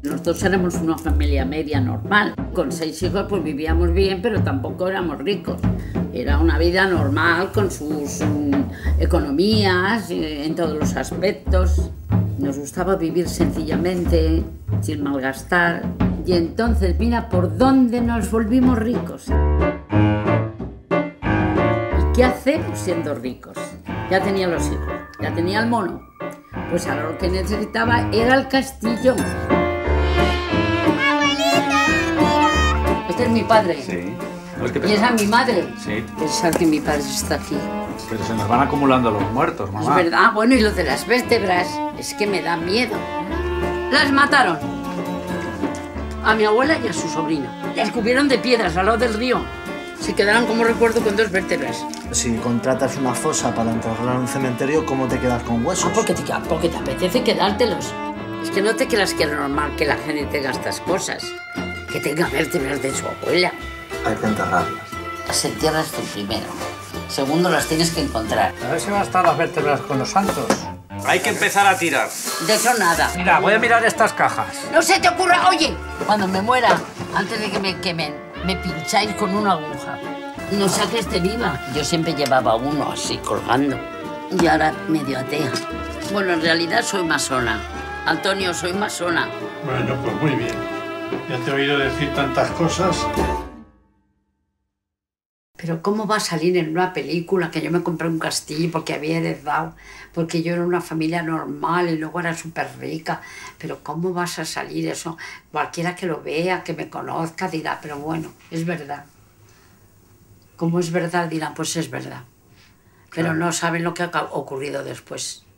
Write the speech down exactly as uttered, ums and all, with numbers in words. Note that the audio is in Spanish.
Nosotros éramos una familia media normal. Con seis hijos pues vivíamos bien, pero tampoco éramos ricos. Era una vida normal con sus um, economías, eh, en todos los aspectos. Nos gustaba vivir sencillamente, sin malgastar. Y entonces, mira por dónde nos volvimos ricos. ¿Y qué hacemos siendo ricos? Ya tenía los hijos, ya tenía el mono. Pues ahora lo que necesitaba era el castillo. Este es mi padre. Sí. Y esa es mi madre. Sí. Pensar que mi padre está aquí. Pero se nos van acumulando los muertos, mamá. Es verdad. Bueno, y lo de las vértebras es que me da miedo. Las mataron. A mi abuela y a su sobrina. Las cubrieron de piedras al lado del río. Se quedaron como recuerdo con dos vértebras. Si contratas una fosa para enterrar en un cementerio, ¿cómo te quedas con huesos? Ah, porque te, porque te apetece quedártelos. Es que no te creas que es normal que la gente tenga estas cosas. Que tenga vértebras de su abuela. Hay que enterrarlas. Las entierras tú primero. Segundo, las tienes que encontrar. A ver si van a estar las vértebras con los santos. Hay que empezar a tirar. De eso nada. Mira, voy a mirar estas cajas. No se te ocurra, oye, cuando me muera, antes de que me quemen, me pincháis con una aguja. No sea que esté viva. Yo siempre llevaba uno así colgando. Y ahora medio atea. Bueno, en realidad soy masona. Antonio, soy masona. Bueno, pues muy bien. Ya te he oído decir tantas cosas. Pero ¿cómo va a salir en una película que yo me compré un castillo porque había heredado, porque yo era una familia normal y luego era súper rica? Pero ¿cómo vas a salir eso? Cualquiera que lo vea, que me conozca, dirá, pero bueno, es verdad. Como es verdad, dirán, pues es verdad. Pero no saben lo que ha ocurrido después.